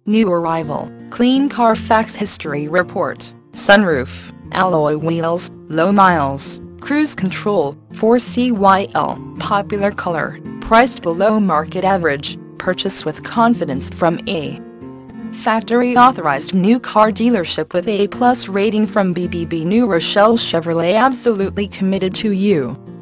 New arrival, clean CARFAX history report, sunroof, alloy wheels, low miles, cruise control, 4CYL, popular color, priced below market average, purchased with confidence from a factory authorized new car dealership with A+ rating from BBB. New Rochelle Chevrolet, absolutely committed to you.